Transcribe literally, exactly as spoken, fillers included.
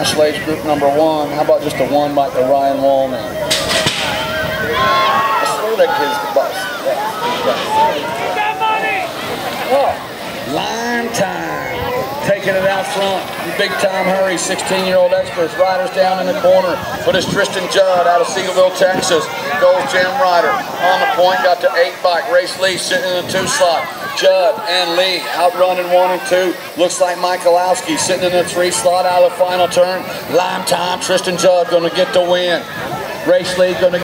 National Age Group number one. How about just a one like the Ryan Wallman? I swear that kid's the bus. Oh, line time. Taking it out front. Big time hurry. sixteen-year-old experts. Riders down in the corner. But it's Tristan Judd out of Seagoville, Texas. Goes Jim Ryder. On the point, got to eight bike. Race Lee sitting in the two slot. Judd and Lee outrunning one and two. Looks like Michalowski sitting in the three slot out of the final turn. Lime time. Tristan Judd going to get the win. Race Lee going to